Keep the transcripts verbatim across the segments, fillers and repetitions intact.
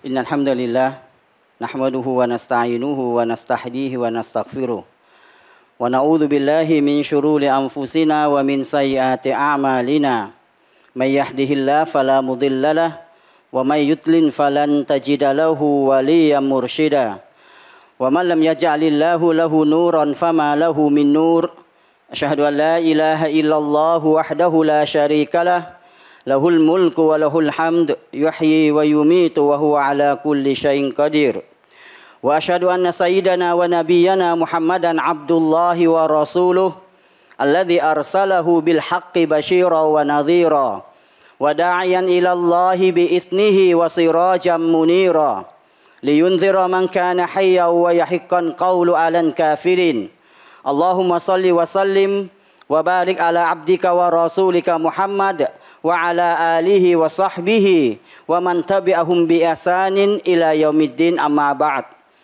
إن الحمد لله نحمده ونستعينه ونستهديه ونستغفره ونعوذ بالله من شرور أنفسنا ومن سيئات أعمالنا من يهده الله فلا مضل له ومن يضلل فلن تجد له وليا مرشدا ومن لم يجعل الله له نورا فما له من نور أشهد أن لا إله إلا الله وحده لا شريك له له الملك وله الحمد يحيي ويميت وهو على كل شيء قدير وأشهد أن سيدنا ونبينا محمدا عبد الله ورسوله الذي أرسله بالحق بشيرا ونذيرا وداعيا إلى الله بإذنه وسراجا منيرا لينذر من كان حيا ويحق القول على الكافرين اللهم صل وسلم وبارك على عبدك ورسولك محمد وعلى آله وصحبه ومن تبعهم بإحسان إلى يوم الدين أما بعد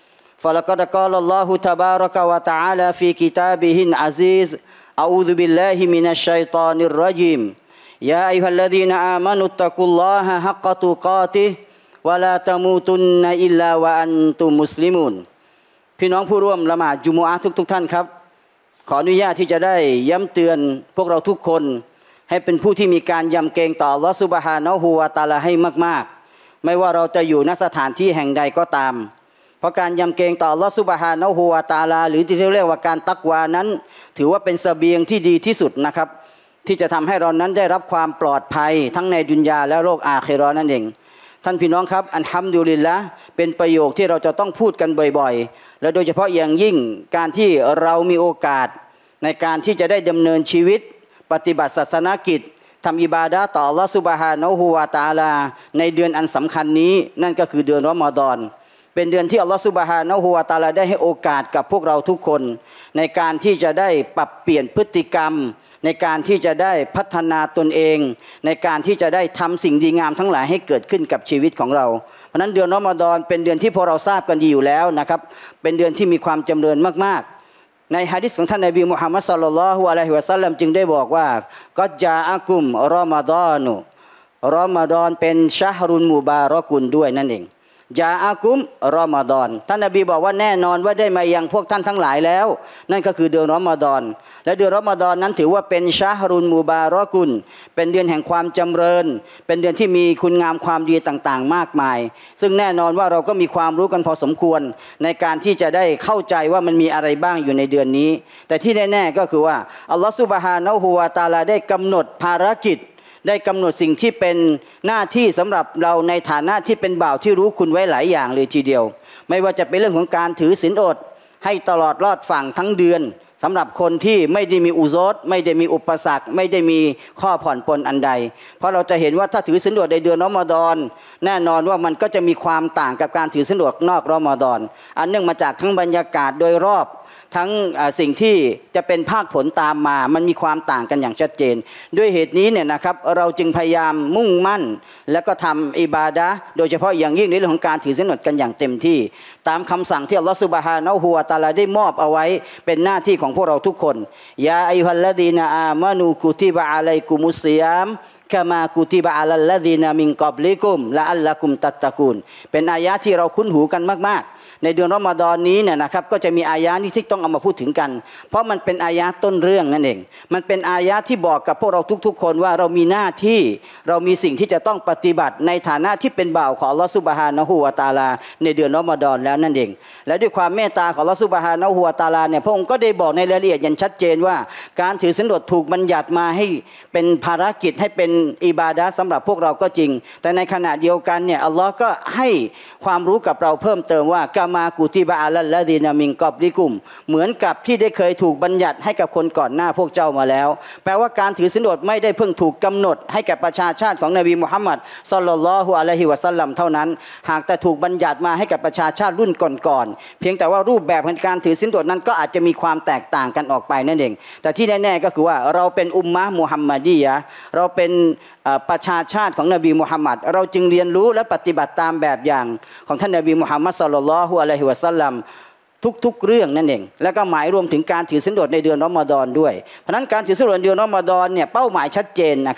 فلقد قال الله تبارك وتعالى في كتابه العزيز أعوذ بالله من الشيطان الرجيم يا أيها الذين آمنوا اتقوا الله حق تقاته ولا تموتن إلا وأنتم مسلمون พี่น้องผู้ร่วมละหมาดจุมอะห์ทุกๆท่านครับขออนุญาตที่จะได้ย้ำเตือนพวกเราทุกคนให้เป็นผู้ที่มีการยำเกรงต่ออัลเลาะห์ซุบฮานะฮูวะตะอาลาให้มากๆไม่ว่าเราจะอยู่ณสถานที่แห่งใดก็ตามเพราะการยำเกรงต่ออัลเลาะห์ซุบฮานะฮูวะตะอาลาหรือที่เรียกว่าการตักวานั้นถือว่าเป็นเสบียงที่ดีที่สุดนะครับที่จะทำให้เรานั้นได้รับความปลอดภัยทั้งในดุนยาและโลกอาคิเราะห์นั่นเองท่านพี่น้องครับอัลฮัมดุลิลละห์เป็นประโยคที่เราจะต้องพูดกันบ่อยๆและโดยเฉพาะอย่างยิ่งการที่เรามีโอกาสในการที่จะได้ดำเนินชีวิตปฏิบัติศาสนกิจทำอิบาดะห์ต่ออัลเลาะห์ซุบฮานะฮูวะตะอาลาในเดือนอันสำคัญนี้นั่นก็คือเดือนรอมฎอนเป็นเดือนที่อัลเลาะห์ซุบฮานะฮูวะตะอาลาได้ให้โอกาสกับพวกเราทุกคนในการที่จะได้ปรับเปลี่ยนพฤติกรรมในการที่จะได้พัฒนาตนเองในการที่จะได้ทำสิ่งดีงามทั้งหลายให้เกิดขึ้นกับชีวิตของเราเพราะนั้นเดือนรอมฎอนเป็นเดือนที่พวกเราทราบกันดีอยู่แล้วนะครับเป็นเดือนที่มีความจำเริญมากๆในหะดีษของท่านนบีมุฮัมมัดศ็อลลัลลอฮุอะลัยฮิวะซัลลัมจึงได้บอกว่ากัจญาอะกุมรอมฎอนุรอมฎอนเป็นชะฮรุนมุบารอกุนด้วยนั่นเองยาอากุมรอมฎอนท่านนบีบอกว่าแน่นอนว่าได้มายังพวกท่านทั้งหลายแล้วนั่นก็คือเดือนรอมฎอนและเดือนรอมฎอนนั้นถือว่าเป็นชะฮรุนมุบารอกุนเป็นเดือนแห่งความจำเริญเป็นเดือนที่มีคุณงามความดีต่างๆมากมายซึ่งแน่นอนว่าเราก็มีความรู้กันพอสมควรในการที่จะได้เข้าใจว่ามันมีอะไรบ้างอยู่ในเดือนนี้แต่ที่แน่ๆก็คือว่าอัลลอฮฺซุบฮานะฮูวะตะอาลาได้กำหนดภารกิจได้กำหนดสิ่งที่เป็นหน้าที่สำหรับเราในฐานะที่เป็นบ่าวที่รู้คุณไว้หลายอย่างเลยทีเดียวไม่ว่าจะเป็นเรื่องของการถือศีลอดให้ตลอดรอดฝั่งทั้งเดือนสำหรับคนที่ไม่ได้มีอุซรไม่ได้มีอุปสรรคไม่ได้มีข้อผ่อนปลนอันใดเพราะเราจะเห็นว่าถ้าถือศีลอดในเดือนรอมฎอนแน่นอนว่ามันก็จะมีความต่างกับการถือศีลอดนอกรอมฎอนอันเนื่องมาจากทั้งบรรยากาศโดยรอบทั้งสิ่งที่จะเป็นภาคผลตามมามันมีความต่างกันอย่างชัดเจนด้วยเหตุนี้เนี่ยนะครับเราจึงพยายามมุ่งมั่นแล้วก็ทำอิบาดะห์โดยเฉพาะอย่างยิ่งในเรื่องของการถือศีลอดกันอย่างเต็มที่ตามคำสั่งที่อัลลอฮฺซุบฮานะฮูวะตะอาลาได้มอบเอาไว้เป็นหน้าที่ของพวกเราทุกคนยาอัยยุฮัลลดีนะอามานูกุติบะอะลัยกุมุสซิยามกะมากุติบะอะลัลลดีนะมินกับลิกุมละอัลละกุมตัตตะกูนเป็นอายะห์ที่เราคุ้นหูกันมากๆในเดือนรอมฎอนนี้เนี่ยนะครับก็จะมีอายะห์นี้ที่ต้องเอามาพูดถึงกันเพราะมันเป็นอายะห์ต้นเรื่องนั่นเองมันเป็นอายะห์ที่บอกกับพวกเราทุกๆคนว่าเรามีหน้าที่เรามีสิ่งที่จะต้องปฏิบัติในฐานะที่เป็นบ่าวของอัลเลาะห์ซุบฮานะฮูวะตะอาลาในเดือนรอมฎอนแล้วนั่นเองและด้วยความเมตตาของอัลเลาะห์ซุบฮานะฮูวะตะอาลาเนี่ยพระองค์ก็ได้บอกในรายละเอียดอย่างชัดเจนว่าการถือศีลอดถูกบัญญัติมาให้เป็นภารกิจให้เป็นอิบาดะห์สำหรับพวกเราก็จริงแต่ในขณะเดียวกันเนี่ยอัลเลาะห์ก็ให้ความรู้กับเราเพิ่มเติมว่ากะมากุติบะอะลัลลดีนะมินกับลิกุมเหมือนกับที่ได้เคยถูกบัญญัติให้กับคนก่อนหน้าพวกเจ้ามาแล้วแปลว่าการถือศีลอดไม่ได้เพิ่งถูกกำหนดให้แก่ประชาชาติของนบีมุฮัมมัดศ็อลลัลลอฮุอะลัยฮิวะซัลลัมเท่านั้นหากแต่ถูกบัญญัติมาให้กับประชาชาติรุ่นก่อนๆเพียงแต่ว่ารูปแบบของการถือศีลอดนั้นก็อาจจะมีความแตกต่างกันออกไปนั่นเองแต่ที่แน่ๆก็คือว่าเราเป็นอุมมะห์มุฮัมมัดียะห์เราเป็นประชาชาติของนบีมุฮัมมัดเราจึงเรียนรู้และปฏิบัติตามแบบอย่างของท่านนบีมุฮัมมัดศ็อลลัลลอฮุอะลัยฮิวะซัลลัม ทุกๆเรื่องนั่นเองแล้วก็หมายรวมถึงการถือศีลอดในเดือนรอมฎอนด้วยเพราะนั้นการถือศีลอดในเดือนรอมฎอนเนี่ยเป้าหมายชัดเจนนะครับ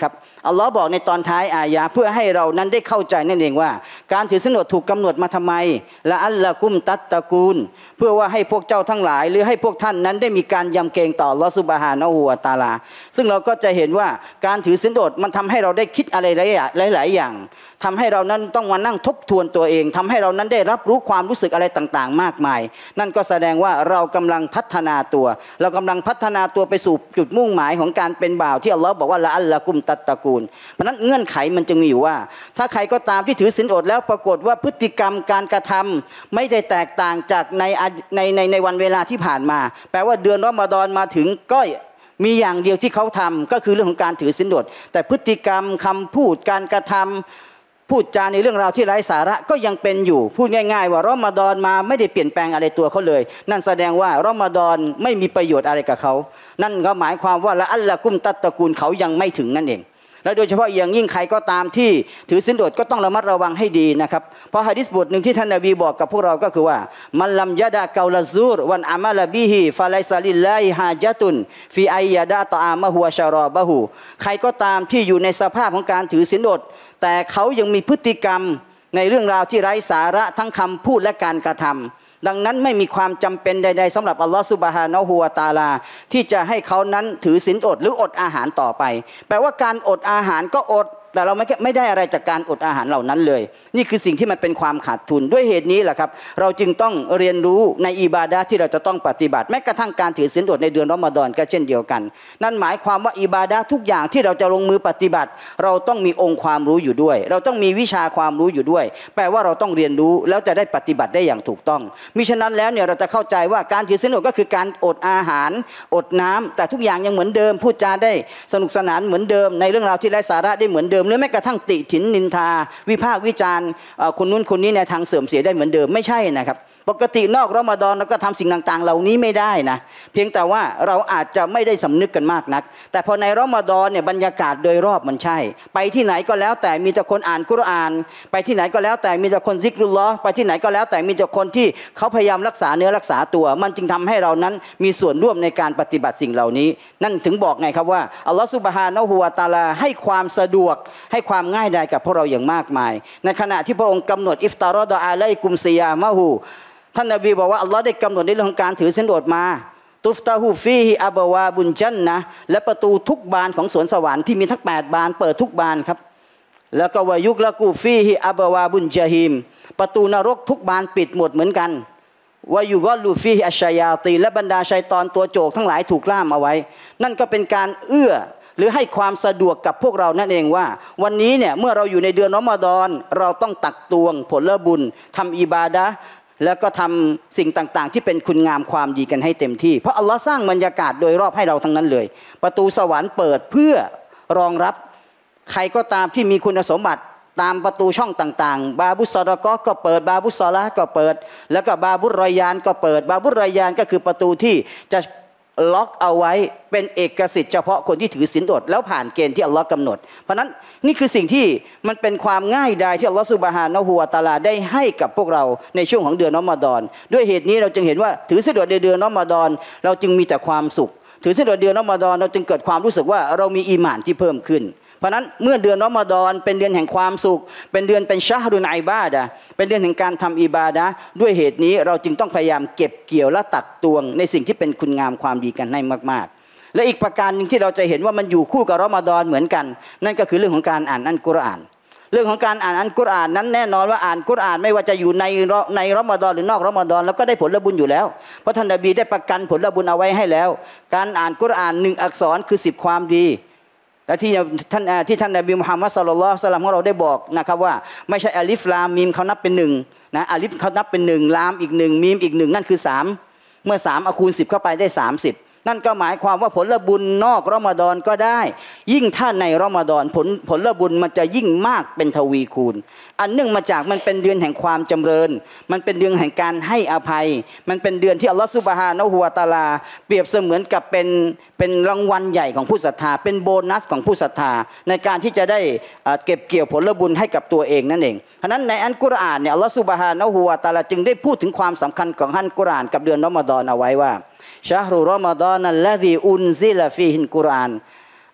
อัลลอฮ์บอกในตอนท้ายอายะเพื่อให้เรานั้นได้เข้าใจนั่นเองว่าการถือศีลอดถูกกำหนดมาทำไมละอัลละกุมตัตตะกูลเพื่อว่าให้พวกเจ้าทั้งหลายหรือให้พวกท่านนั้นได้มีการยำเกรงต่ออัลลอฮ์ซุบฮานะฮูวะตะอาลาซึ่งเราก็จะเห็นว่าการถือศีลอดมันทำให้เราได้คิดอะไรหลายๆอย่างทำให้เรานั้นต้องมานั่งทบทวนตัวเองทำให้เรานั้นได้รับรู้ความรู้สึกอะไรต่างๆมากมายนั่นก็แสดงว่าเรากำลังพัฒนาตัวเรากำลังพัฒนาตัวไปสู่จุดมุ่งหมายของการเป็นบ่าวที่อัลลอฮ์บอกว่าละอัลละกุมตัตตะกูลเพราะนั้นเงื่อนไขมันจึงมีอยู่ว่าถ้าใครก็ตามที่ถือศีลอดแล้วปรากฏว่าพฤติกรรมการกระทำไม่ได้แตกต่างจากในในในในวันเวลาที่ผ่านมาแปลว่าเดือนรอมฎอนมาถึงก็มีอย่างเดียวที่เขาทำก็คือเรื่องของการถือศีลอดแต่พฤติกรรมคำพูดการกระทำพูดจาในเรื่องราวที่ไร้สาระก็ยังเป็นอยู่พูดง่ายๆว่ารอมฎอนมาไม่ได้เปลี่ยนแปลงอะไรตัวเขาเลยนั่นแสดงว่ารอมฎอนไม่มีประโยชน์อะไรกับเขานั่นก็หมายความว่าละอัลละกุมตัตตะกูลเขายังไม่ถึงนั่นเองและโดยเฉพาะอย่างยิ่งใครก็ตามที่ถือศีลอดก็ต้องระมัดระวังให้ดีนะครับเพราะหะดีษบทหนึ่งที่ท่านนบีบอกกับพวกเราก็คือว่ามันลัมยะดะกาลาซูรวันอามัลบิฮิฟะไลซาลิลลาฮิฮาญะตุนฟีอัยยะดะตออามะฮุวะชะรอบะฮูใครก็ตามที่อยู่ในสภาพของการถือศีลอดแต่เขายังมีพฤติกรรมในเรื่องราวที่ไร้สาระทั้งคำพูดและการกระทำดังนั้นไม่มีความจำเป็นใดๆสำหรับอัลลอฮฺซุบฮานะฮูวะตะอาลาที่จะให้เขานั้นถือศีลอดหรืออดอาหารต่อไปแปลว่าการอดอาหารก็อดแต่เราไม่ไม่ได้อะไรจากการอดอาหารเหล่านั้นเลยนี่คือสิ่งที่มันเป็นความขาดทุนด้วยเหตุนี้แหละครับเราจึงต้องเรียนรู้ในอิบาดะห์ที่เราจะต้องปฏิบัติแม้กระทั่งการถือศีลอดในเดือนรอมฎอนก็เช่นเดียวกันนั่นหมายความว่าอิบาดะห์ทุกอย่างที่เราจะลงมือปฏิบัติเราต้องมีองค์ความรู้อยู่ด้วยเราต้องมีวิชาความรู้อยู่ด้วยแปลว่าเราต้องเรียนรู้แล้วจะได้ปฏิบัติได้อย่างถูกต้องมิฉะนั้นแล้วเนี่ยเราจะเข้าใจว่าการถือศีลอดก็คือการอดอาหารอดน้ำแต่ทุกอย่างยังเหมือนเดิมพูดจาได้สนุกสนานเหมือนเดิมในเรื่องราวที่ไร้สาระได้เหมือนเดิมหรือแม้กระทั่งติฉินนินทาวิพากษ์วิจารณ์คนนู้นคนนี้ในทางเสื่อมเสียได้เหมือนเดิมไม่ใช่นะครับปกตินอกรอมฎอนเราก็ทำสิ่งต่างๆเหล่านี้ไม่ได้นะเพียงแต่ว่าเราอาจจะไม่ได้สำนึกกันมากนักแต่พอในรอมฎอนเนี่ยบรรยากาศโดยรอบมันใช่ไปที่ไหนก็แล้วแต่มีแต่คนอ่านกุรอานไปที่ไหนก็แล้วแต่มีแต่คนซิกรุลลอฮ์ไปที่ไหนก็แล้วแต่มีแต่คนที่เขาพยายามรักษาเนื้อรักษาตัวมันจึงทำให้เรานั้นมีส่วนร่วมในการปฏิบัติสิ่งเหล่านี้นั่นถึงบอกไงครับว่าอัลลอฮฺซุบฮานะฮูวะตะอาลาให้ความสะดวกให้ความง่ายดายกับพวกเราอย่างมากมายในขณะที่พระองค์กำหนดอิฟตารอดอะลัยกุมซิยามะฮูท่านนบีบอกว่าอัลลอฮ์ได้กำหนดในเรื่องของการถือศีลอดมาตุฟตาฮูฟีฮิอับวาบุนจันนะและประตูทุกบานของสวนสวรรค์ที่มีทั้งแปดบานเปิดทุกบานครับแล้วก็วายุกละกูฟีฮิอับวาบุนจาฮิมประตูนรกทุกบานปิดหมดเหมือนกันวายุกอลูฟีฮิอัชชัยาตีและบรรดาชัยฏอนตัวโจกทั้งหลายถูกล่ามเอาไว้นั่นก็เป็นการเอื้อหรือให้ความสะดวกกับพวกเรานั่นเองว่าวันนี้เนี่ยเมื่อเราอยู่ในเดือนรอมฎอนเราต้องตักตวงผลบุญทำอิบาดะห์แล้วก็ทำสิ่งต่างๆที่เป็นคุณงามความดีกันให้เต็มที่เพราะอัลลอฮ์สร้างบรรยากาศโดยรอบให้เราทั้งนั้นเลยประตูสวรรค์เปิดเพื่อรองรับใครก็ตามที่มีคุณสมบัติตามประตูช่องต่างๆบาบุสซอดะกอก็เปิดบาบุสซอละก็เปิดแล้วก็บาบุรรอยานก็เปิดบาบุรรอยานก็คือประตูที่จะล็อกเอาไว้เป็นเอกสิทธิ์เฉพาะคนที่ถือศีลอดแล้วผ่านเกณฑ์ที่อัลลอฮ์กำหนดเพราะนั้นนี่คือสิ่งที่มันเป็นความง่ายดายที่อัลลอฮ์ซุบฮานะฮูวะตะอาลาได้ให้กับพวกเราในช่วงของเดือนรอมฎอนด้วยเหตุนี้เราจึงเห็นว่าถือศีลอดในเดือนรอมฎอนเราจึงมีแต่ความสุขถือศีลอดเดือนรอมฎอนเราจึงเกิดความรู้สึกว่าเรามีอีหม่านที่เพิ่มขึ้นเพราะนั้นเมื่อเดือนรอมฎอนเป็นเดือนแห่งความสุขเป็นเดือนเป็นชะฮรุนอิบาดะห์เป็นเดือนแห่งการทำอิบาดะห์ด้วยเหตุนี้เราจึงต้องพยายามเก็บเกี่ยวและตักตวงในสิ่งที่เป็นคุณงามความดีกันให้มากๆและอีกประการหนึ่งที่เราจะเห็นว่ามันอยู่คู่กับรอมฎอนเหมือนกันนั่นก็คือเรื่องของการอ่านอัลกุรอานเรื่องของการอ่านอัลกุรอานนั้นแน่นอนว่าอ่านกุรอานไม่ว่าจะอยู่ในในรอมฎอนหรือนอกรอมฎอนแล้วก็ได้ผลบุญอยู่แล้วเพราะท่านนบีได้ประกันผลบุญเอาไว้ให้แล้วการอ่านกุรอานหนึ่งอักษรคือสิบความดีและที่ท่านที่ท่านนบีมุฮัมมัดศ็อลลัลลอฮุอะลัยฮิวะซัลลัมของเราได้บอกนะครับว่าไม่ใช่อาลิฟลามมีมเขานับเป็นหนึ่งนะอาลิฟเขานับเป็นหนึ่งลามอีกหนึ่งมีมอีกหนึ่งนั่นคือสามเมื่อสามเอาคูณสิบเข้าไปได้สามสิบนั่นก็หมายความว่าผลบุญนอกรอมฎอนก็ได้ยิ่งถ้าในรอมฎอนผลผลบุญมันจะยิ่งมากเป็นทวีคูณอันเนื่องมาจากมันเป็นเดือนแห่งความจำเริญมันเป็นเดือนแห่งการให้อภัยมันเป็นเดือนที่อัลลอฮฺซุบฮานะฮูวะตะอาลาเปรียบเสมือนกับเป็นเป็นรางวัลใหญ่ของผู้ศรัทธาเป็นโบนัสของผู้ศรัทธาในการที่จะได้เก็บเกี่ยวผลบุญให้กับตัวเองนั่นเองเพราะนั้นในอัลกุรอานเนี่ยอัลลอฮฺซุบฮานะฮูวะตะอาลาจึงได้พูดถึงความสำคัญของอัลกุรอานกับเดือนรอมฎอนเอาไว้ว่าชะฮรุรอมฎอนัลลซีอุนซิลฟีฮิลกุรอาน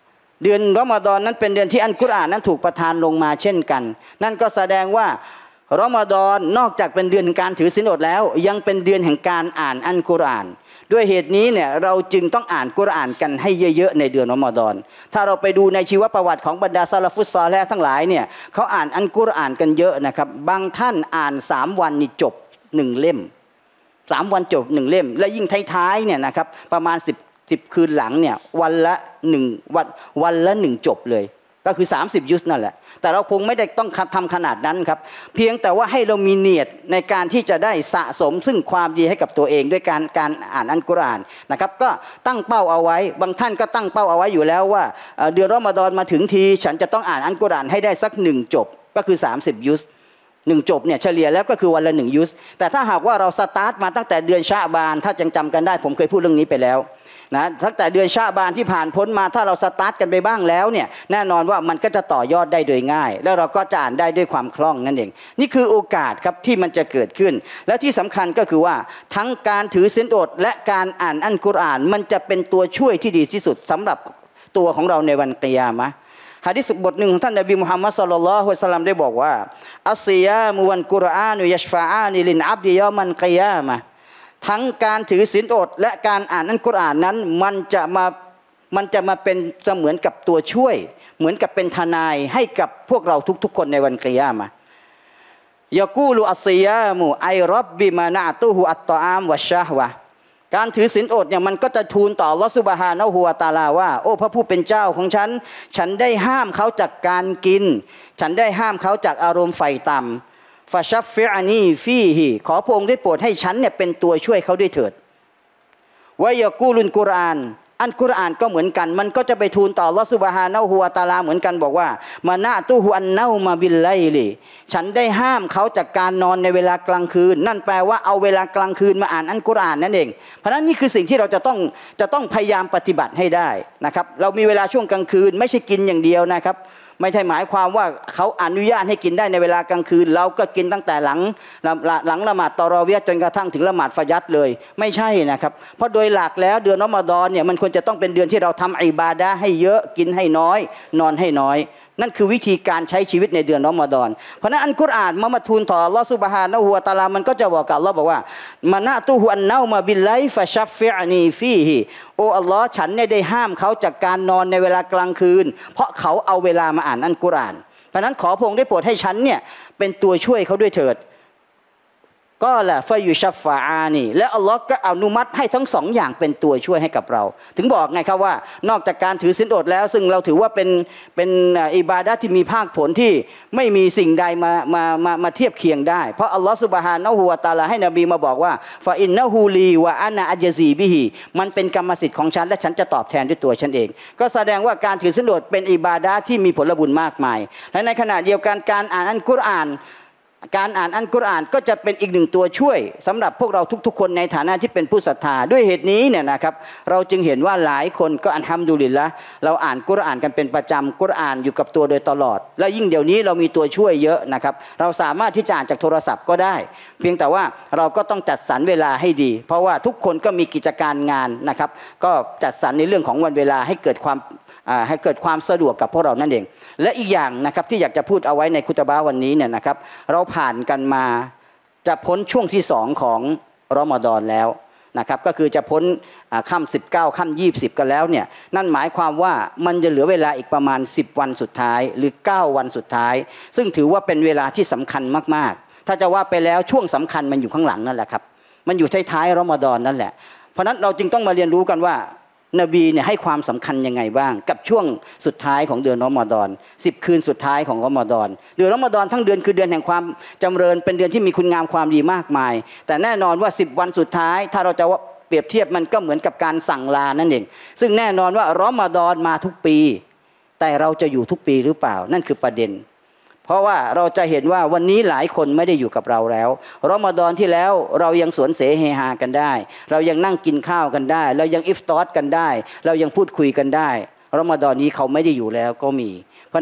เดือนรอมฎอนนั้นเป็นเดือนที่อัลกุรอานนั้นถูกประทานลงมาเช่นกันนั่นก็แสดงว่ารอมฎอนนอกจากเป็นเดือนแห่งการถือศีลอดแล้วยังเป็นเดือนแห่งการอ่านอัลกุรอานด้วยเหตุนี้เนี่ยเราจึงต้องอ่านกุรอานกันให้เยอะๆในเดือนรอมฎอนถ้าเราไปดูในชีวประวัติของบรรดาซาลฟุตซอลิห์ทั้งหลายเนี่ยเขาอ่านอัลกุรอานกันเยอะนะครับบางท่านอ่านสามวันนี่จบหนึ่งเล่มสามวันจบหนึ่งเล่มและยิ่งท้ายๆเนี่ยนะครับประมาณสิบสิบคืนหลังเนี่ยวันละหนึ่งวันวันละหนึ่งจบเลยก็คือสามสิบยุสนั่นแหละแต่เราคงไม่ได้ต้องทำขนาดนั้นครับเพียงแต่ว่าให้เรามีเนียดในการที่จะได้สะสมซึ่งความดีให้กับตัวเองด้วยการการอ่านอัลกุรอานนะครับก็ตั้งเป้าเอาไว้บางท่านก็ตั้งเป้าเอาไว้อยู่แล้วว่าเดือนรอมฎอนมาถึงทีฉันจะต้องอ่านอัลกุรอานให้ได้สักหนึ่งจบก็คือสามสิบยุสหนึ่งจบเนี่ยเฉลี่ยแล้วก็คือวันละหนึ่งยุสแต่ถ้าหากว่าเราสตาร์ทมาตั้งแต่เดือนชะบานถ้ายังจำกันได้ผมเคยพูดเรื่องนี้ไปแล้วนะตั้งแต่เดือนชะบานที่ผ่านพ้นมาถ้าเราสตาร์ทกันไปบ้างแล้วเนี่ยแน่นอนว่ามันก็จะต่อยอดได้โดยง่ายแล้วเราก็จะอ่านได้ด้วยความคล่องนั่นเองนี่คือโอกาสครับที่มันจะเกิดขึ้นและที่สำคัญก็คือว่าทั้งการถือศีลอดและการอ่านอัลกุรอานมันจะเป็นตัวช่วยที่ดีที่สุดสำหรับตัวของเราในวันกิยามะห์หะดีษบทหนึ่งของท่านนบีมุฮัมมัดศ็อลลัลลอฮุอะลัยฮิวะซัลลัมได้บอกว่าอัศซิยามุวัลกุรอานุยัชฟะอานิลินอับดิยอมันกิยามะห์ทั้งการถือศีลอดและการอ่านอัลกุรอานนั้นมันจะมามันจะมาเป็นเสมือนกับตัวช่วยเหมือนกับเป็นทนายให้กับพวกเราทุกๆคนในวันกิยามะห์ยะกูลุอัศซิยามุไอร็อบบิมานะตุฮุอัตตออามวัชชะฮวะการถือศีลอดเนี่ยมันก็จะทูลต่ออัลเลาะห์ซุบฮานะฮูวะตะอาลาว่าโอ้พระผู้เป็นเจ้าของฉันฉันได้ห้ามเขาจากการกินฉันได้ห้ามเขาจากอารมณ์ไฟต่ำฟะชัฟฟิอนีฟีฮิขอพระองค์ได้โปรดให้ฉันเนี่ยเป็นตัวช่วยเขาด้วยเถิดวะยะกูลุนกุรอานอัลกุรอานก็เหมือนกันมันก็จะไปทูลต่ออัลเลาะห์ซุบฮานะฮูวะตะอาลาเหมือนกันบอกว่ามานะตุฮุอันเนามาบิลไลลิฉันได้ห้ามเขาจากการนอนในเวลากลางคืนนั่นแปลว่าเอาเวลากลางคืนมาอ่านอัลกุรอานนั่นเองเพราะฉะนั้นนี่คือสิ่งที่เราจะต้องจะต้องพยายามปฏิบัติให้ได้นะครับเรามีเวลาช่วงกลางคืนไม่ใช่กินอย่างเดียวนะครับไม่ใช่หมายความว่าเขาอนุญาตให้กินได้ในเวลากลางคืนเราก็กินตั้งแต่หลังหลังละหมาดตอรอเวียจนกระทั่งถึงละหมาดฟะญัรเลยไม่ใช่นะครับเพราะโดยหลักแล้วเดือนรอมฎอนเนี่ยมันควรจะต้องเป็นเดือนที่เราทำอิบาดะห์ให้เยอะกินให้น้อยนอนให้น้อยนั่นคือวิธีการใช้ชีวิตในเดือนรอมฎอนเพราะนั้นอัลกุรอานมามาทูลต่ออัลเลาะห์ซุบฮานะฮูวะตะอาลามันก็จะบอกกับอัลเลาะห์บอกว่ามานะตุฮุอันเนามาบิลไลฟะชัฟฟิอนีฟีฮิโอ้อัลเลาะห์ฉันเนี่ยได้ห้ามเขาจากการนอนในเวลากลางคืนเพราะเขาเอาเวลามาอ่านอัลกุรอานเพราะนั้นขอพระองค์ได้โปรดให้ฉันเนี่ยเป็นตัวช่วยเขาด้วยเถิดก็แหละฟะยุชัฟฟะอานีและอัลลอฮ์ก็อนุมัติให้ทั้งสองอย่างเป็นตัวช่วยให้กับเราถึงบอกไงครับว่านอกจากการถือศีลอดแล้วซึ่งเราถือว่าเป็นเป็นอิบาดะห์ที่มีภาคผลที่ไม่มีสิ่งใดมามามามาเทียบเคียงได้เพราะอัลลอฮ์ซุบฮานะฮูวะตะอาลาให้นบีมาบอกว่าฟะอินนะฮูลีวะอานะอัจซีบิฮิมันเป็นกรรมสิทธิ์ของฉันและฉันจะตอบแทนด้วยตัวฉันเองก็แสดงว่าการถือศีลอดเป็นอิบาดะห์ที่มีผลบุญมากมายและในขณะเดียวกันการอ่านอัลกุรอานการอ่านอัลกุรอานก็จะเป็นอีกหนึ่งตัวช่วยสำหรับพวกเราทุกๆคนในฐานะที่เป็นผู้ศรัทธาด้วยเหตุนี้เนี่ยนะครับเราจึงเห็นว่าหลายคนก็อัลฮัมดุลิลละห์เราอ่านกุรอานกันเป็นประจำกุรอานอยู่กับตัวโดยตลอดและยิ่งเดี๋ยวนี้เรามีตัวช่วยเยอะนะครับเราสามารถที่จะอ่านจากโทรศัพท์ก็ได้เพียงแต่ว่าเราก็ต้องจัดสรรเวลาให้ดีเพราะว่าทุกคนก็มีกิจการงานนะครับก็จัดสรรในเรื่องของวันเวลาให้เกิดความให้เกิดความสะดวกกับพวกเรานั่นเองและอีกอย่างนะครับที่อยากจะพูดเอาไว้ในคุตบะห์วันนี้เนี่ยนะครับเราผ่านกันมาจะพ้นช่วงที่สองของรอมฎอนแล้วนะครับก็คือจะพ้นค่ำสิบเก้าค่ำยี่สิบกันแล้วเนี่ยนั่นหมายความว่ามันจะเหลือเวลาอีกประมาณสิบวันสุดท้ายหรือเก้าวันสุดท้ายซึ่งถือว่าเป็นเวลาที่สำคัญมากๆถ้าจะว่าไปแล้วช่วงสำคัญมันอยู่ข้างหลังนั่นแหละครับมันอยู่ท้ายๆรอมฎอนนั่นแหละเพราะนั้นเราจึงต้องมาเรียนรู้กันว่านบีเนี่ยให้ความสำคัญยังไงบ้างกับช่วงสุดท้ายของเดือนรอมฎอนสิบคืนสุดท้ายของรอมฎอนเดือนรอมฎอนทั้งเดือนคือเดือนแห่งความจำเริญเป็นเดือนที่มีคุณงามความดีมากมายแต่แน่นอนว่าสิบวันสุดท้ายถ้าเราจะเปรียบเทียบมันก็เหมือนกับการสั่งลานั่นเองซึ่งแน่นอนว่ารอมฎอนมาทุกปีแต่เราจะอยู่ทุกปีหรือเปล่านั่นคือประเด็นเพราะว่าเราจะเห็นว่าวันนี้หลายคนไม่ได้อยู่กับเราแล้วรอมฎอนที่แล้วเรายังสวนเสเฮฮากันได้เรายังนั่งกินข้าวกันได้เรายังอิฟตอร์กันได้เรายังพูดคุยกันได้รอมฎอนนี้เขาไม่ได้อยู่แล้วก็มีเพราะนั้น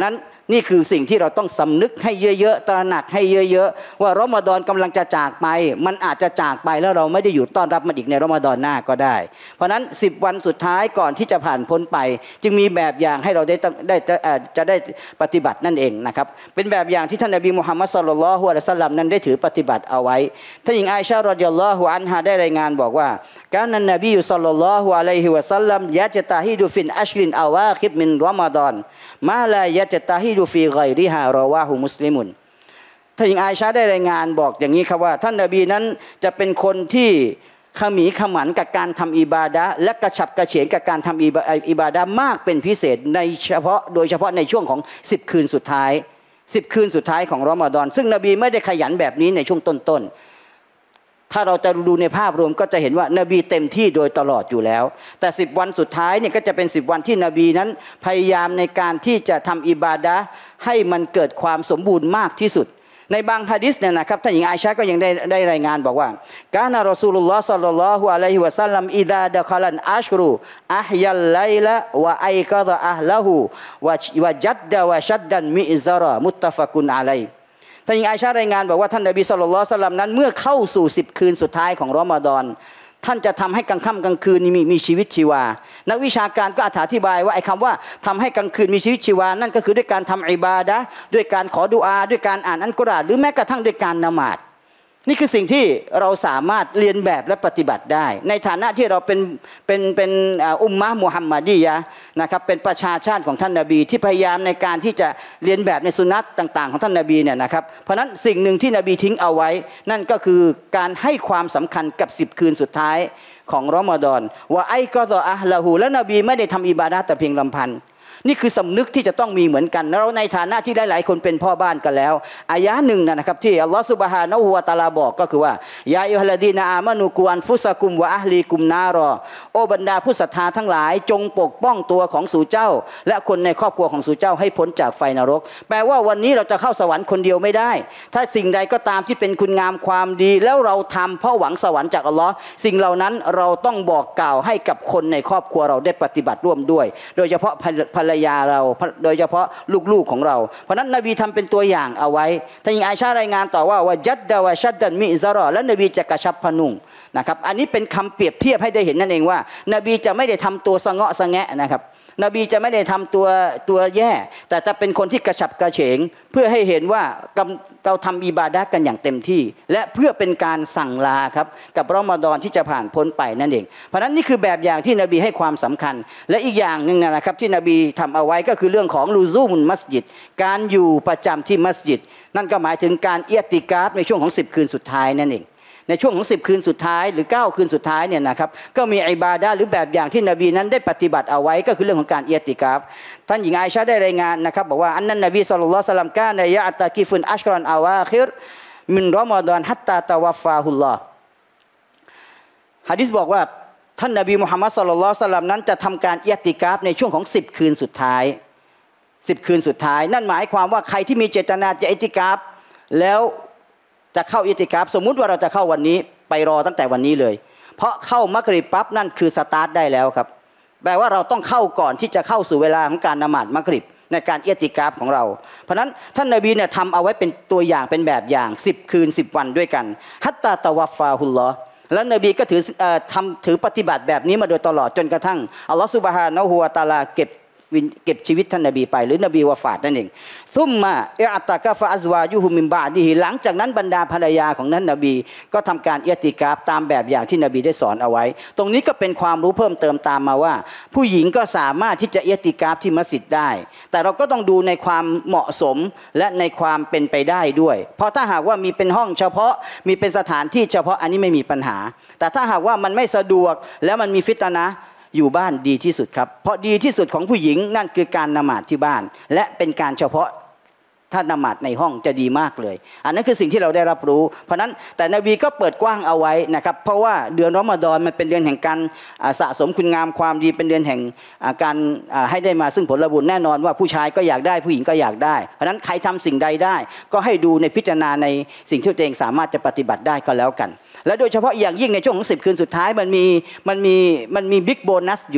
นี่คือสิ่งที่เราต้องสำนึกให้เยอะๆตระหนักให้เยอะๆว่ารอมฎอนกำลังจะจากไปมันอาจจะจากไปแล้วเราไม่ได้อยู่ต้อนรับมันอีกในรอมฎอนหน้าก็ได้เพราะนั้นสิบวันสุดท้ายก่อนที่จะผ่านพ้นไปจึงมีแบบอย่างให้เราได้ได้จะได้ปฏิบัตินั่นเองนะครับเป็นแบบอย่างที่ท่านนบีมุฮัมมัดศ็อลลัลลอฮุอะลัยฮิวะซัลลัมนั้นได้ถือปฏิบัติเอาไว้ท่านหญิงอาอิชะฮ์รอฎิยัลลอฮุอันฮาได้รายงานบอกว่ากานันนบีศ็อลลัลลอฮุอะลัยฮิวะซัลลัมยะจตะฮิดุฟินอัชรินอาวาคิรมินรอมฎอนมาลายะจตะฮิดุฟีฆอยริฮารอวาฮุมุสลิมุนท่านหญิงอาอิชะฮ์ได้รายงานบอกอย่างนี้ครับว่าท่านนบีนั้นจะเป็นคนที่ขมีขมันกับการทำอิบาดะห์และกระฉับกระเฉงกับการทำอิบาดะห์มากเป็นพิเศษในเฉพาะโดยเฉพาะในช่วงของสิบคืนสุดท้ายสิบคืนสุดท้ายของรอมฎอนซึ่งนบีไม่ได้ขยันแบบนี้ในช่วงต้นๆถ้าเราจะดูในภาพรวมก็จะเห็นว่านบีเต็มที่โดยตลอดอยู่แล้วแต่สิบวันสุดท้ายเนี่ยก็จะเป็นสิบวันที่นบีนั้นพยายามในการที่จะทำอิบาดะห์ให้มันเกิดความสมบูรณ์มากที่สุดในบางหะดีษเนี่ยนะครับท่านหญิงอาอิชะฮ์ก็ยังได้ได้รายงานบอกว่ากานะรอซูลุลลอฮ์ศ็อลลัลลอฮุอะลัยฮิวะซัลลัมอิซาดะคอลันอัชรุอะฮยัลไลละวะไอกะฎะอะฮละฮูวะวะจัดดะวะชัดดันมิซะรอมุตตะฟะกุนอะลัยท่านหญิงอาอิชะฮ์รายงานบอกว่าท่านนบีศ็อลลัลลอฮุอะลัยฮิวะซัลลัมนั้นเมื่อเข้าสู่สิบคืนสุดท้ายของรอมฎอนท่านจะทำให้กลางค่ำกลางคืนมีมีชีวิตชีวานักวิชาการก็อธิบายว่าไอ้คำว่าทำให้กลางคืนมีชีวิตชีวานั่นก็คือด้วยการทำอิบาดะห์ด้วยการขอดุอาด้วยการอ่านอัลกุรอานหรือแม้กระทั่งด้วยการละหมาดนี่คือสิ่งที่เราสามารถเรียนแบบและปฏิบัติได้ในฐานะที่เราเป็นเป็นเป็นอุมมะห์มุฮัมมัดียะห์นะครับเป็นประชาชาติของท่านนบีที่พยายามในการที่จะเรียนแบบในสุนัตต่างๆของท่านนบีเนี่ยนะครับเพราะนั้นสิ่งหนึ่งที่นบีทิ้งเอาไว้นั่นก็คือการให้ความสำคัญกับสิบคืนสุดท้ายของรอมฎอนว่าไอกอฎออะฮละฮูและนบีไม่ได้ทำอิบาดะห์แต่เพียงลำพังนี่คือสำนึกที่จะต้องมีเหมือนกันเราในฐานะที่หลายๆคนเป็นพ่อบ้านกันแล้วอายะหนึ่งนะครับที่อัลลอฮฺซุบฮานะฮูวะตะอาลาบอกก็คือว่ายาอัยยูฮัลลดีนะอามานูกุอันฟุซะกุมวะอะฮลีกุมนารอโอบรรดาผู้ศรัทธาทั้งหลายจงปกป้องตัวของสู่เจ้าและคนในครอบครัวของสู่เจ้าให้พ้นจากไฟนรกแปลว่าวันนี้เราจะเข้าสวรรค์คนเดียวไม่ได้ถ้าสิ่งใดก็ตามที่เป็นคุณงามความดีแล้วเราทำเพราะหวังสวรรค์จากอัลลอฮ์สิ่งเหล่านั้นเราต้องบอกกล่าวให้กับคนในครอบครัวเราได้ปฏิบัติร่วมด้วยโดยเฉพาะภรรยาเราโดยเฉพาะลูกๆของเราเพราะนั้นนบีทำเป็นตัวอย่างเอาไว้ท่านหญิงอาอิชะฮ์รายงานต่อว่าว่าจัดดะวะชัดดันมิซะรอและนบีจะกระชับพนุ่งนะครับอันนี้เป็นคำเปรียบเทียบให้ได้เห็นนั่นเองว่านบีจะไม่ได้ทำตัวสะเงาะสะแงะนะครับนบีจะไม่ได้ทำตัวตัวแย่แต่จะเป็นคนที่กระฉับกระเฉงเพื่อให้เห็นว่าเราทำอิบาดะห์กันอย่างเต็มที่และเพื่อเป็นการสั่งลาครับกับรอมฎอนที่จะผ่านพ้นไปนั่นเองเพราะนั้นนี่คือแบบอย่างที่นบีให้ความสำคัญและอีกอย่างหนึ่งนะครับที่นบีทำเอาไว้ก็คือเรื่องของลูซูมุนมัสยิดการอยู่ประจำที่มัสยิดนั่นก็หมายถึงการเอียติกาฟในช่วงของสิบคืนสุดท้ายนั่นเองในช่วงของสิบคืนสุดท้ายหรือเก้าคืนสุดท้ายเนี่ยนะครับก็มีอิบาดะห์หรือแบบอย่างที่นบีนั้นได้ปฏิบัติเอาไว้ก็คือเรื่องของการเอียติกาฟท่านหญิงอาอิชะฮ์ได้รายงานนะครับบอกว่าอันนั้นนบีศ็อลลัลลอฮุอะลัยฮิวะซัลลัมกานะยะอัตะกิฟุนอัชรอนอาวาคิรมินรอมฎอนฮัตตาตะวัฟฟาฮุลลอฮ์หะดีษบอกว่าท่านนบีมุฮัมมัดศ็อลลัลลอฮุอะลัยฮิวะซัลลัมนั้นจะทำการเอียติกาฟในช่วงของสิบคืนสุดท้ายสิบคืนสุดท้ายนั่นหมายความว่าใครที่มีเจตนาจะเอียติกาฟแล้วจะเข้าอิติกาฟสมมุติว่าเราจะเข้าวันนี้ไปรอตั้งแต่วันนี้เลยเพราะเข้ามักริบปั๊บนั่นคือสตาร์ทได้แล้วครับแปลว่าเราต้องเข้าก่อนที่จะเข้าสู่เวลาของการละหมาดมักริบในการอิติกาฟของเราเพราะนั้นท่านนบีเนี่ยทำเอาไว้เป็นตัวอย่างเป็นแบบอย่างสิบคืนสิบวันด้วยกันฮัตตาตะวัฟฟาฮุลลอฮ์แล้วนบีก็ถือทำถือปฏิบัติแบบนี้มาโดยตลอดจนกระทั่งอัลลอฮฺซุบฮานะฮูวะตะอาลาเก็บเก็บชีวิตท่านนบีไปหรือนบีวะฟาตนั่นเองซุมมาอิอ์ตะกะฟะอัซวาจุฮุมินบะอดิฮิหลังจากนั้นบรรดาภรรยาของนั้นนบีก็ทำการอิอ์ติกาฟตามแบบอย่างที่นบีได้สอนเอาไว้ตรงนี้ก็เป็นความรู้เพิ่มเติมตามมาว่าผู้หญิงก็สามารถที่จะอิอ์ติกาฟที่มัสยิดได้แต่เราก็ต้องดูในความเหมาะสมและในความเป็นไปได้ด้วยเพราะถ้าหากว่ามีเป็นห้องเฉพาะมีเป็นสถานที่เฉพาะอันนี้ไม่มีปัญหาแต่ถ้าหากว่ามันไม่สะดวกแล้วมันมีฟิตนะห์อยู่บ้านดีที่สุดครับเพราะดีที่สุดของผู้หญิงนั่นคือการละหมาดที่บ้านและเป็นการเฉพาะถ้าละหมาดในห้องจะดีมากเลยอันนั้นคือสิ่งที่เราได้รับรู้เพราะนั้นแต่นบีก็เปิดกว้างเอาไว้นะครับเพราะว่าเดือนรอมฎอนมันเป็นเดือนแห่งการสะสมคุณงามความดีเป็นเดือนแห่งการให้ได้มาซึ่งผลบุญแน่นอนว่าผู้ชายก็อยากได้ผู้หญิงก็อยากได้เพราะนั้นใครทำสิ่งใดได้ก็ให้ดูในพิจารณาในสิ่งที่ตัวเองสามารถจะปฏิบัติได้ก็แล้วกันและโดยเฉพาะอย่างยิ่งในช่วงของสิบคืนสุดท้ายมันมีมันมีมันมีบิ๊กโบนัสอยู่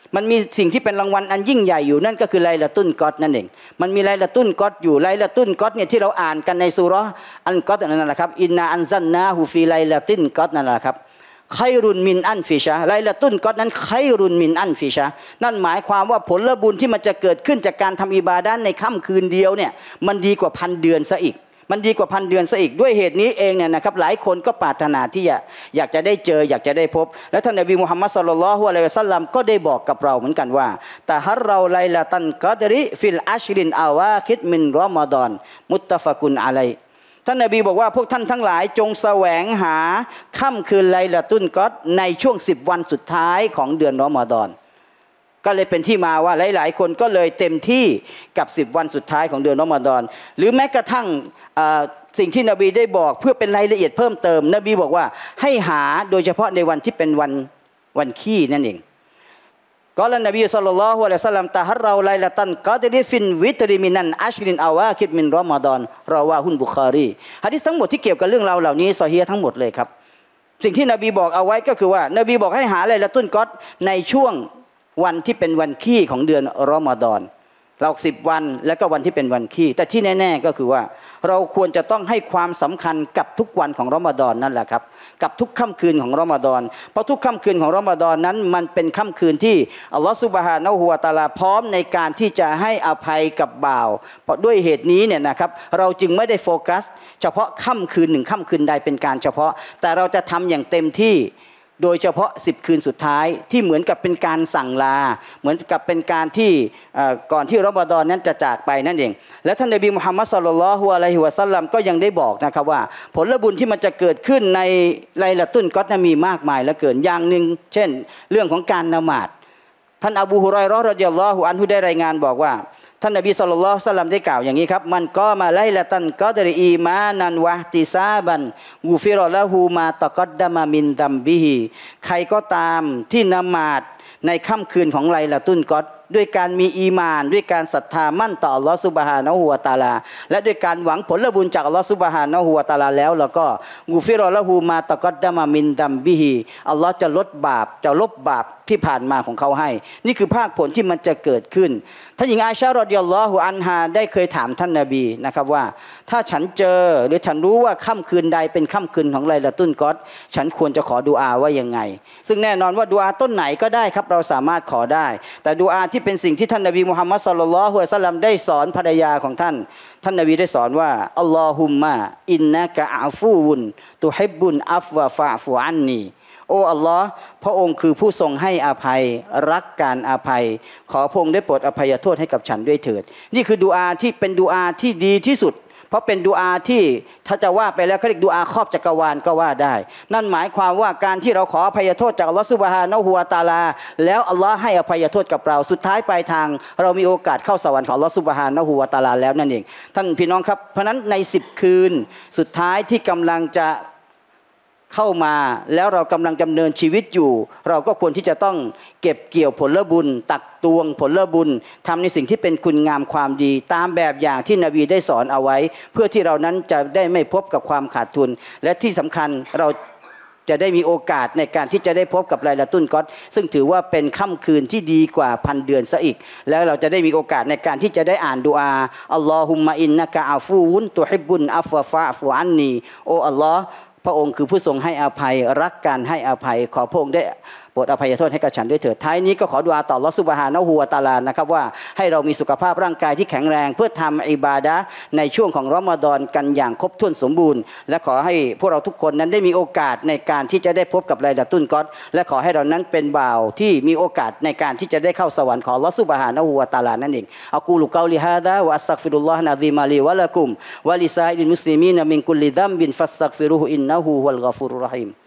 มันมีสิ่งที่เป็นรางวัลอันยิ่งใหญ่อยู่นั่นก็คือไลลาตุลกอดนั่นเองมันมีไลลาตุลกอดอยู่ไลลาตุลกอดเนี่ยที่เราอ่านกันในซูเราะห์อัลกอดนั่นแหละครับอินนาอันซัลนาฮูฟีไลลาตุลกอดนั่นแหละครับไครุนมินอันฟิชะไลลาตุลกอดนั้นไครุนมินอันฟิชะนั่นหมายความว่าผลบุญที่มันจะเกิดขึ้นจากการทำอิบาดะห์ในค่ำคืนเดียวเนี่ยมันดีกว่าพันเดือนซะอีกมันดีกว่าพันเดือนซะอีกด้วยเหตุนี้เองเนี่ยนะครับหลายคนก็ปรารถนาที่จะอยากจะได้เจออยากจะได้พบและท่านนบีมุฮัมมัดศ็อลลัลลอฮุอะลัยฮิวะซัลลัมก็ได้บอกกับเราเหมือนกันว่าตะฮัรเราไลลาตันกอดริฟิลอัชรินอาวาคิดมินรอมฎอนมุตตะฟะกุนอะลัยท่านนบีบอกว่าพวกท่านทั้งหลายจงแสวงหาค่ำคืนไลลาตุลกอดในช่วงสิบวันสุดท้ายของเดือนรอมฎอนก็เลยเป็นที่มาว่าหลายๆคนก็เลยเต็มที่กับสิบวันสุดท้ายของเดือนรอมฎอนหรือแม้กระทั่งสิ่งที่นบีได้บอกเพื่อเป็นรายละเอียดเพิ่มเติมนบีบอกว่าให้หาโดยเฉพาะในวันที่เป็นวันวันขี้นั่นเองก็แล้วนบีศ็อลลัลลอฮุอะลัยฮิวะซัลลัมตะฮัรเราไลลาตันกอดริฟินวิตริมินันอัชรินอาวาคิดมินรอมฎอนรอวาฮุนบุคอรีหะดีษทั้งหมดที่เกี่ยวกับเรื่องราวเหล่านี้ซอฮีฮ์ทั้งหมดเลยครับสิ่งที่นบีบอกเอาไว้ก็คือว่านบีบอกให้หาไลลาตุลกอดในช่วงวันที่เป็นวันขี้ของเดือนรอมฎอนเราสิบวันแล้วก็วันที่เป็นวันขี้แต่ที่แน่ๆก็คือว่าเราควรจะต้องให้ความสำคัญกับทุกวันของรอมฎอนนั่นแหละครับกับทุกค่ำคืนของรอมฎอนเพราะทุกค่ำคืนของรอมฎอนนั้นมันเป็นค่ำคืนที่อัลลอฮฺซุบฮานะฮูวะตะอาลาพร้อมในการที่จะให้อภัยกับบ่าวเพราะด้วยเหตุนี้เนี่ยนะครับเราจึงไม่ได้โฟกัสเฉพาะค่ำคืนหนึ่งค่ำคืนใดเป็นการเฉพาะแต่เราจะทำอย่างเต็มที่โดยเฉพาะสิบคืนสุดท้ายที่เหมือนกับเป็นการสั่งลาเหมือนกับเป็นการที่ก่อนที่รอมฎอนนั้นจะจากไปนั่นเองและท่านนบีมุฮัมมัดศ็อลลัลลอฮุอะลัยฮิวะซัลลัมก็ยังได้บอกนะครับว่าผลบุญที่มันจะเกิดขึ้นในไลลาตุลกอดนั้นมีมากมายเหลือเกินอย่างหนึ่งเช่นเรื่องของการละหมาดท่านอบูฮุรอยเราะห์รอฎิยัลลอฮุอันฮุได้รายงานบอกว่าท่านนบีศ็อลลัลลอฮุอะลัยฮิวะซัลลัมได้กล่าวอย่างนี้ครับมันก็มาไลลาตันกอดริอีมานันวะติซาบันกูฟิรอละฮูมาตะกัดดะมามินดัมบิฮิใครก็ตามที่ละหมาดในค่ำคืนของไลลาตุลกอดด้วยการมีอีมานด้วยการศรัทธามั่นต่ออัลลอฮฺซุบฮานะฮูวะตะอาลาและด้วยการหวังผลบุญจากอัลลอฮฺซุบฮานะฮูวะตะอาลาแล้วแล้วก็กูฟิรอละฮูมาตะกัดดะมามินดัมบิฮิอัลลอฮฺจะลดบาปจะลบบาปที่ผ่านมาของเขาให้นี่คือภาคผลที่มันจะเกิดขึ้นท่านหญิงอาอิชะฮ์รอฎิยัลลอฮุอันฮาได้เคยถามท่านนบีนะครับว่าถ้าฉันเจอหรือฉันรู้ว่าค่ำคืนใดเป็นค่ำคืนของไลลาตุลกอดฉันควรจะขอดุอาว่ายังไงซึ่งแน่นอนว่าดุอาต้นไหนก็ได้ครับเราสามารถขอได้แต่ดุอาที่เป็นสิ่งที่ท่านนบีมุฮัมมัดศ็อลลัลลอฮุอะลัยฮิวะซัลลัมได้สอนภรรยาของท่านท่านนบีได้สอนว่าอัลลอฮุมมะอินนะกะอาฟูวุนตุฮิบบุนอัฟวะฟะฟูอันนีโอ้อัลลอฮ์พระองค์คือผู้ทรงให้อภัยรักการอภัยขอพระองค์ได้โปรดอภัยโทษให้กับฉันด้วยเถิดนี่คือดุอาที่เป็นดุอาที่ดีที่สุดเพราะเป็นดุอาที่ถ้าจะว่าไปแล้วเขาเรียกดุอาครอบจักรวาลก็ว่าได้นั่นหมายความว่าการที่เราขออภัยโทษจากอัลลอฮฺซุบฮานะฮูวะตะอาลาแล้วอัลลอฮ์ให้อภัยโทษกับเราสุดท้ายปลายทางเรามีโอกาสเข้าสวรรค์ของอัลลอฮฺซุบฮานะฮูวะตะอาลาแล้วนั่นเองท่านพี่น้องครับเพราะนั้นในสิบคืนสุดท้ายที่กำลังจะเข้ามาแล้วเรากำลังดำเนินชีวิตอยู่เราก็ควรที่จะต้องเก็บเกี่ยวผลบุญตักตวงผลบุญทำในสิ่งที่เป็นคุณงามความดีตามแบบอย่างที่นบีได้สอนเอาไว้เพื่อที่เรานั้นจะได้ไม่พบกับความขาดทุนและที่สำคัญเราจะได้มีโอกาสในการที่จะได้พบกับไลลาตุลกอดซึ่งถือว่าเป็นค่ำคืนที่ดีกว่าพันเดือนซะอีกแล้วเราจะได้มีโอกาสในการที่จะได้อ่านดุอาอัลลอฮุมมะอินนะกะอาฟูวุนตุฮิบบุนอัฟวะฟะฟูอันนีโออัลลอฮ์พระองค์คือผู้ทรงให้อภัยรักการให้อภัยขอพระองค์ได้โปรดอภัยโทษให้กับฉันด้วยเถิดท้ายนี้ก็ขอดุอาต่ออัลเลาะห์ซุบฮานะฮูวะตะอาลานะครับว่าให้เรามีสุขภาพร่างกายที่แข็งแรงเพื่อทำอิบาดะห์ในช่วงของรอมฎอนกันอย่างครบถ้วนสมบูรณ์และขอให้พวกเราทุกคนนั้นได้มีโอกาสในการที่จะได้พบกับไลลาตุลกอดและขอให้เรานั้นเป็นบ่าวที่มีโอกาสในการที่จะได้เข้าสวรรค์ของอัลเลาะห์ซุบฮานะฮูวะตะอาลานั่นเองอะกูลุกอลิฮาซาวะอัสตัฆฟิรุลลอฮะนะซีมาลีวะละกุมวะลิซาอิลมุสลิมีนมินกุลลิซัมบินฟัสตัฆฟิรุฮุอินนะฮูฮุวัลฆอฟูรุรเราะฮีม